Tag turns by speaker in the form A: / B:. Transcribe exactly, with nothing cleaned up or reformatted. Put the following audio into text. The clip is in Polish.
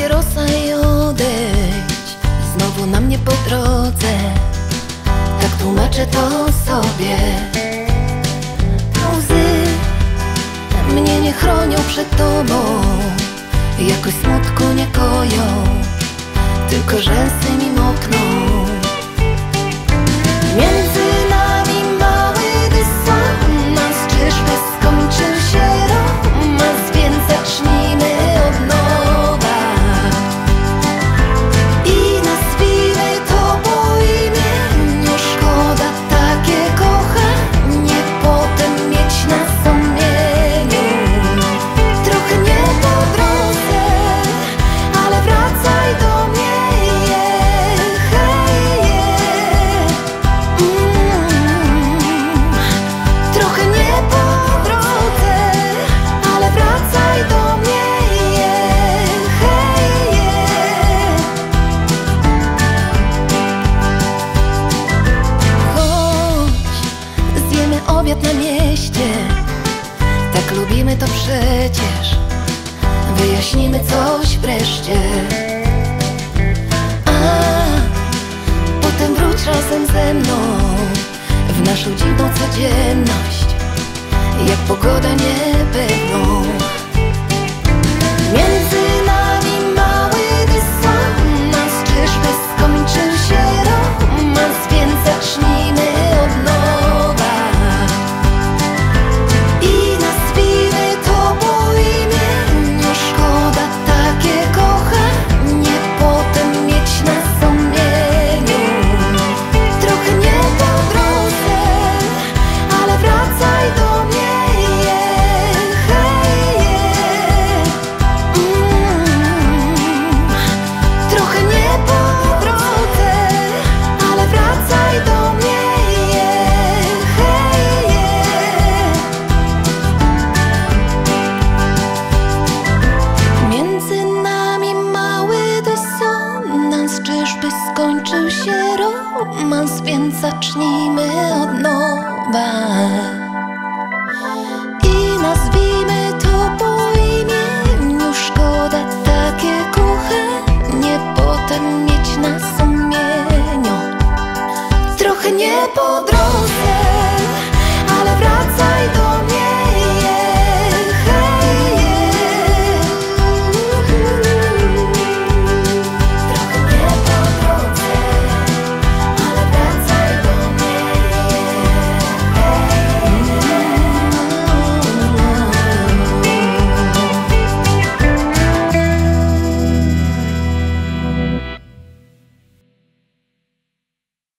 A: papierosa i odejdź znowu na mnie po drodze. Tak tłumaczę to sobie. Łzy mnie nie chronią przed tobą, jakoś smutku nie koją, tylko rzęsy mi mokną. Między nami mały dysonans, czyżby skończył się romans, więc zacznijmy od nowa i nazwijmy to po imieniu. Szkoda takie kochanie potem mieć na sumieniu. Trochę nie po drodze, ale wracaj do mnie. Obiad na mieście, tak lubimy to przecież. Wyjaśnimy coś wreszcie. A potem wróć razem ze mną w naszą dziwną codzienność, jak pogoda niepewność.